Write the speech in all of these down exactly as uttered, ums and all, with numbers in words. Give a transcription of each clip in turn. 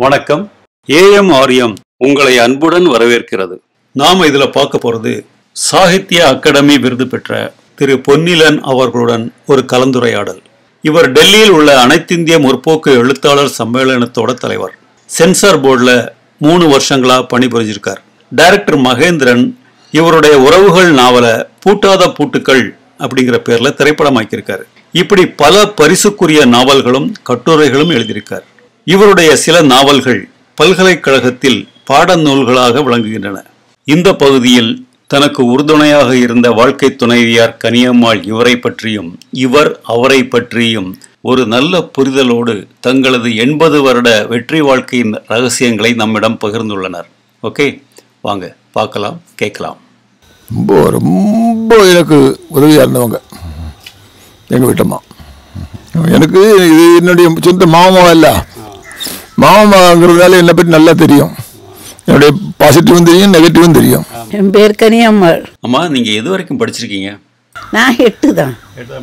வணக்கம். ஏஎம்ஆர்எம் உங்களை அன்புடன் வரவேற்கிறது. நாம இதுல பார்க்க போறது சாகித்ய அகாடமி விருது பெற்ற திரு பொன்னீலன் அவர்களுடன் ஒரு கலந்துரையாடல். இவர் டெல்லியில் உள்ள அனைத்திந்திய முற்போக்கு எழுத்தாளர் சம்மேளனத்தோட தலைவர். சென்சார் போர்டில் மூணு வருஷங்களா பணிபுரிஞ்சிருக்கார். டைரக்டர் மகேந்திரன் இவருடைய உறவுகள் நாவலை பூட்டாத பூட்டுக்கள் அப்படிங்கிற பேர்ல திரைப்படமாக்கியிருக்காரு. இப்படி பல பரிசுக்குரிய நாவல்களும் கட்டுரைகளும் எழுதியிருக்கார். இவருடைய சில நாவல்கள் பல்கலைக்கழகத்தில் பாடநூல்களாக விளங்குகின்றன. இந்த பகுதியில் தனக்கு உறுதுணையாக இருந்த வாழ்க்கை துணைவியார் கனியம்மாள் இவரை பற்றியும் இவர் அவரை பற்றியும் ஒரு நல்ல புரிதலோடு தங்களது எண்பது வருட வெற்றி வாழ்க்கையின் ரகசியங்களை நம்மிடம் பகிர்ந்துள்ளனர். ஓகே, வாங்க பார்க்கலாம், கேட்கலாம். ரொம்ப ரொம்ப எனக்கு உதவியாக இருந்தவங்க எங்கள் வீட்டம்மா. எனக்கு இது என்னுடைய சொந்த மாமா இல்லை, மாமாங்கிறதால என்னை பற்றி நல்லா தெரியும். என்னுடைய பாசிட்டிவும் தெரியும், நெகட்டிவும் தெரியும். என் பேர் கனியம்மாள். அம்மா, நீங்க எது வரைக்கும் படிச்சிருக்கீங்க? நான் எட்டு தான்.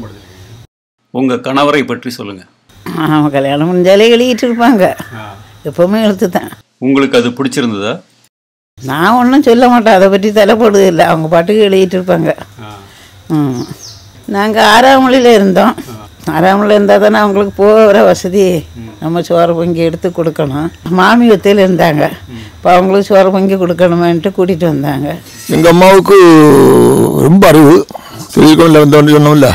உங்க கணவரை பற்றி சொல்லுங்க. அவன் கல்யாணம் முடிஞ்சாலே எழுதிட்டு இருப்பாங்க, எப்பவுமே எழுத்து தான். உங்களுக்கு அது பிடிச்சிருந்ததா? நான் ஒன்றும் சொல்ல மாட்டேன், அதை பற்றி தலைப்படுது இல்லை, அவங்க பாட்டுக்கு எழுதிட்டு இருப்பாங்க. ம் நாங்கள் ஆறாம் மொழியில் இருந்தோம். ஆறாம் மொழியில் இருந்தால் தானே அவங்களுக்கு போகிற வசதி. நம்ம சோறு பொங்கி எடுத்து கொடுக்கணும். மாமி ஒத்தையில் இருந்தாங்க, இப்போ அவங்களுக்கு சோறு பொங்கி கொடுக்கணுமேன்ட்டு கூட்டிகிட்டு வந்தாங்க. எங்கள் அம்மாவுக்கு ரொம்ப அறிவு தெரிவிக்கல வந்தோன்னு சொன்னோம்ல.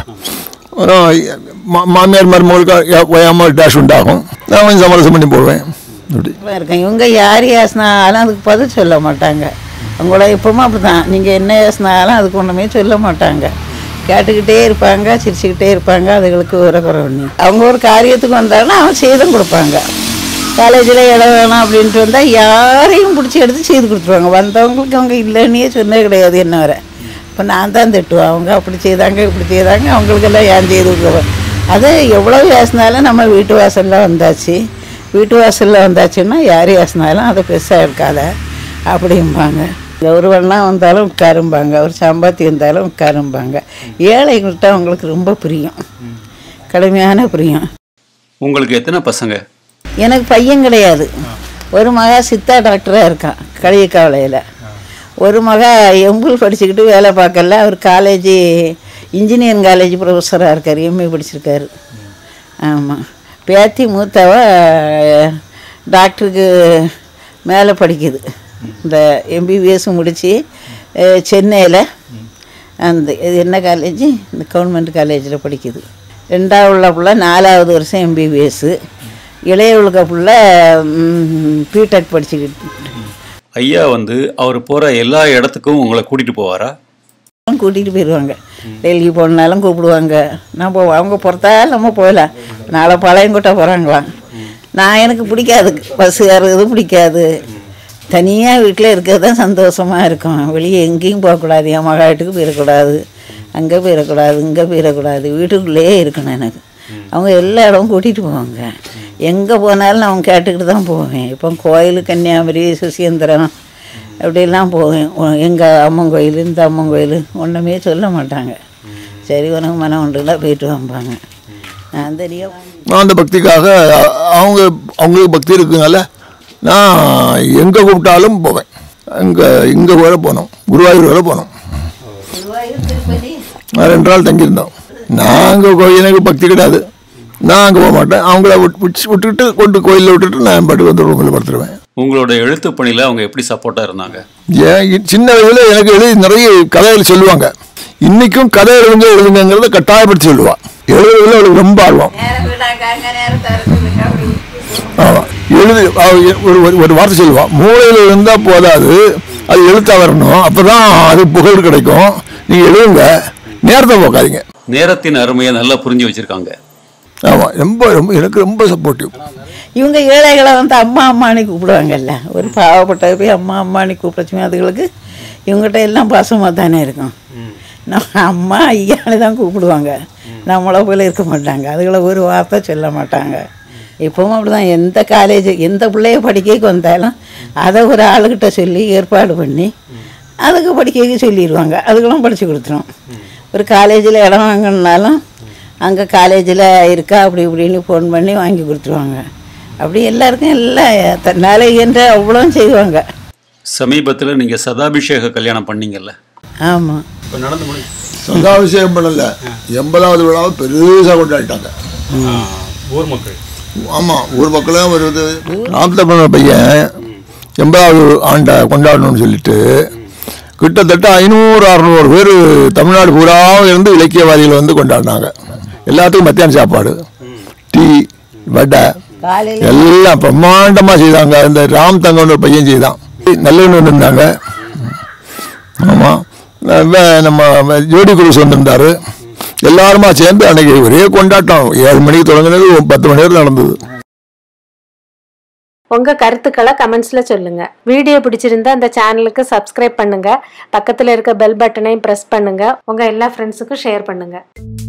மாமியார் மருமகளுக்கு அம்மா டேஷ் உண்டாகும், நான் கொஞ்சம் சமரசம் பண்ணி போடுவேன். இருக்கேன். இவங்க யார் ஏசினாலும் அதுக்கு பதில் சொல்ல மாட்டாங்க. அவங்களோட எப்பவுமே அப்படி தான். நீங்கள் என்ன ஏசினாலும் அதுக்கு ஒன்றுமே சொல்ல மாட்டாங்க, கேட்டுக்கிட்டே இருப்பாங்க, சிரிச்சுக்கிட்டே இருப்பாங்க. அதுகளுக்கு ஒரு குறை ஒன்று. அவங்க ஒரு காரியத்துக்கு வந்தாங்கன்னா அவன் செய்தும் கொடுப்பாங்க. காலேஜில் இடம் வேணாம் அப்படின்ட்டு வந்தால் யாரையும் பிடிச்சி எடுத்து செய்து கொடுத்துருவாங்க. வந்தவங்களுக்கு அவங்க இல்லைன்னே சொன்னே கிடையாது என்ன வரை. இப்போ நான் தான் திட்டுவேன், அவங்க அப்படி செய்தாங்க இப்படி செய்தாங்க, அவங்களுக்கெல்லாம் ஏன் செய்து கொடுக்குறோம். அது எவ்வளோ ஏசினாலும் நம்ம வீட்டு வாசலில் வந்தாச்சு, வீட்டு வாசலில் வந்தாச்சுன்னா யார் ஏசினாலும் அதை பெருசாக இருக்காத அப்படிம்பாங்க. கௌரவம்லாம் வந்தாலும் உட்காரும்பாங்க, ஒரு சம்பாத்தி வந்தாலும் உட்காரும்பாங்க. ஏழைகள்கிட்ட அவங்களுக்கு ரொம்ப பிரியம், கடுமையான பிரியம். உங்களுக்கு எத்தனை பசங்க? எனக்கு பையன் கிடையாது. ஒரு மகா சித்தா டாக்டராக இருக்கான் களியக்காவளையில். ஒரு மகா எம்புல் படிச்சுக்கிட்டு வேலை பார்க்கல, அவர் காலேஜ் இன்ஜினியரிங் காலேஜ் ப்ரொஃபஸராக இருக்கார், எம்ஏ படிச்சிருக்காரு. ஆமாம். பேத்தி மூத்தவ டாக்டருக்கு மேலே படிக்குது, இந்த எம்பிபிஎஸ் முடித்து சென்னையில் அந்த இது என்ன காலேஜ், இந்த கவர்மெண்ட் காலேஜில் படிக்குது. ரெண்டாவது உள்ள பிள்ளை நாலாவது வருஷம் எம்பிபிஎஸ்ஸு, இளைய உள்ள பிள்ளை பிடெக் படிச்சுக்கிட்டு. ஐயா வந்து அவர் போகிற எல்லா இடத்துக்கும் உங்களை கூட்டிகிட்டு போவாரா? கூட்டிகிட்டு போயிடுவாங்க. டெல்லி போனாலும் கூப்பிடுவாங்க, நான் போவோம். அவங்க பொறுத்தாலும் நம்ம போகலாம். நாளை பழையங்கோட்டை போகிறாங்களாம். நான் எனக்கு பிடிக்காது, பஸ்ஸு ஏறுறது பிடிக்காது. தனியாக வீட்டில் இருக்கிறது தான் சந்தோஷமாக இருக்கும். வெளியே எங்கேயும் போகக்கூடாது, என் மகா வீட்டுக்கு போயிடக்கூடாது, அங்கே போயிடக்கூடாது, இங்கே போயிடக்கூடாது, வீட்டுக்குள்ளேயே இருக்கணும். எனக்கு அவங்க எல்லா இடமும் கூட்டிகிட்டு போவாங்க. எங்கே போனாலும் நான் கேட்டுக்கிட்டு தான் போவேன். இப்போ கோயில் கன்னியாகுமரி சுசீந்திரம் அப்படிலாம் போவேன். எங்கள் அம்மன் கோயில் இந்த அம்மன் கோயில் ஒன்றுமே சொல்ல மாட்டாங்க. சரி உனக்கு மனம் உண்டுலாம் போயிட்டு வாம்பாங்க. நான் தெரியும் நான் அந்த பக்திக்காக அவங்க அவங்களுக்கு பக்தி இருக்குனால நான் எங்கே கூப்பிட்டாலும் போவேன். அங்கே இங்கே வர போனோம், குருவாயூர் வர போனோம். நான் ரெண்டு நாள் தங்கியிருந்தோம். நாங்கள் எனக்கு பக்தி கிடையாது, நான் அங்கே போக மாட்டேன். அவங்கள விட்டு விட்டுட்டு கொண்டு கோயிலில் விட்டுட்டு நான் பாட்டுக்கு வந்து ரூமில் படுத்துருவேன். உங்களோட எழுத்து பணியில் அவங்க எப்படி சப்போர்ட்டாக இருந்தாங்க? ஏன் சின்ன வயதில் எனக்கு எழுதி நிறைய கதைகள் சொல்லுவாங்க. இன்றைக்கும் கதை எழுதுங்க எழுதுங்கிறத கட்டாயப்படுத்தி சொல்லுவாள். எழுதுறதுல அவளுக்கு ரொம்ப ஆர்வம். ஆமாம், எழுதி ஒரு ஒரு வார்த்தை சொல்லுவாள், மூளையில் இருந்தால் போதாது, அது எழுத்தாக வரணும், அப்போ தான் அது புகழ் கிடைக்கும். நீங்கள் எழுதுங்க, நேரத்தை போக்காதீங்க. நேரத்தின் அருமையை நல்லா புரிஞ்சு வச்சுருக்காங்க. ஆமாம், ரொம்ப ரொம்ப எனக்கு ரொம்ப சப்போர்ட்டிவ். இவங்க ஏழைகளை வந்து அம்மா அம்மானி கூப்பிடுவாங்கல்ல, ஒரு பாவப்பட்ட போய் அம்மா அம்மானி கூப்பிடச்சுமே அதுகளுக்கு இவங்ககிட்ட எல்லாம் பாசமாக தானே இருக்கும். நம்ம அம்மா ஐயானு தான் கூப்பிடுவாங்க, நம்மளை போல இருக்க மாட்டாங்க. அதுகளை ஒரு வார்த்தை சொல்ல மாட்டாங்க. இப்போவும் அப்படி தான். எந்த காலேஜ் எந்த பிள்ளைய படிக்க வந்தாலும் அதை ஒரு ஆளுக்கிட்ட சொல்லி ஏற்பாடு பண்ணி அதுக்கு படிக்க சொல்லிடுவாங்க. அதுக்கெல்லாம் படித்து கொடுத்துரும். ஒரு காலேஜில் இடம் வாங்கினாலும் அங்கே காலேஜில் இருக்கா அப்படி இப்படின்னு ஃபோன் பண்ணி வாங்கி கொடுத்துருவாங்க. அப்படி எல்லாருக்கும் எல்லாம் தன்னாலே என்ற அவ்வளோ செய்வாங்க. சமீபத்தில் நீங்கள் சதாபிஷேக கல்யாணம் பண்ணீங்கல்ல? ஆமாம். இப்போ நடந்து முடியும். சதாபிஷேகம் பண்ணல, எண்பதாவது விழாவை பெருசாக கொண்டாடிட்டாங்க ஊர் மக்கள். ஆமாம், ஊர் மக்களும் ஒரு இது நாற்பத்தி பண்ண பையன் எண்பதாவது ஆண்டை கொண்டாடணும்னு சொல்லிட்டு கிட்டத்தட்ட ஐநூறு அறநூறு பேர் தமிழ்நாடு பூராவும் இருந்து இலக்கியவாதிகள் வந்து கொண்டாடினாங்க. எல்லாத்துக்கும் மத்தியான சாப்பாடு, டீ, வடை எல்லாம் பிரம்மாண்டமாக செய்தாங்க. இந்த ராம் தங்கன்னு ஒரு பையன் செய்தான், நல்லவன்னு வந்துருந்தாங்க. ஆமாம், நம்ம ஜோடி குரூஸ் வந்திருந்தார். எல்லாருமா சேர்ந்து அன்னைக்கு ஒரே கொண்டாட்டம். ஏழு மணிக்கு தொடங்கினது பத்து மணி நேரம் நடந்தது. உங்க கருத்துக்களை கமெண்ட்ஸ்ல சொல்லுங்க. வீடியோ பிடிச்சிருந்தா அந்த சேனலுக்கு சப்ஸ்கிரைப் பண்ணுங்க. பக்கத்துல இருக்க பெல் பட்டனையும் பிரஸ் பண்ணுங்க. உங்க எல்லா ஃப்ரெண்ட்ஸுக்கும் ஷேர் பண்ணுங்க.